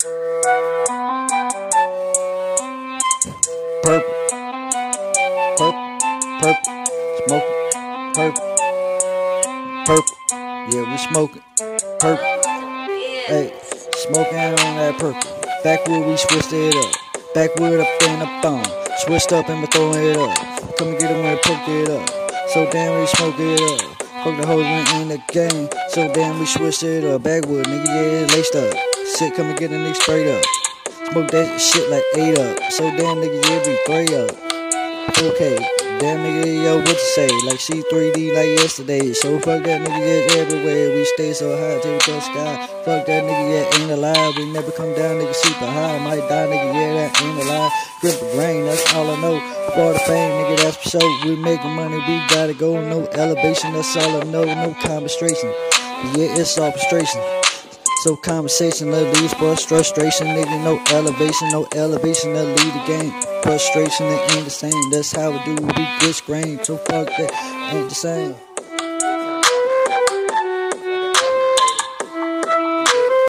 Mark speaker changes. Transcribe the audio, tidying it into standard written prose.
Speaker 1: Purple, purple, smoking, purple, purple. Yeah, we smoking, purple. Hey, smoking on that purple. Backwood, we switched it up. Backwood up in the phone. Switched up and we throwing it up. Come and get it when we poke it up. So damn, we smoke it up. Poke the hoes in the game. So damn, we switched it up. Backwood, nigga, yeah, laced up. Sit, come and get a nigga straight up. Smoke that shit like 8 up. So damn, nigga, yeah, we 3 up. Okay, damn nigga, yo, what you say? Like C3D like yesterday. So fuck that nigga, yeah, everywhere. We stay so high till we touch sky. Fuck that nigga, yeah, ain't alive. We never come down, nigga, super high. Might die, nigga, yeah, that ain't alive. Grip the grain, that's all I know. For the fame, nigga, that's for sure. We making money, we gotta go. No elevation, that's all I know. No conversation. Yeah, it's all frustration. So conversation that leads frustration, nigga, no elevation that lead the game. Frustration, it ain't the same, that's how we do, we get grain. So fuck that, ain't the same.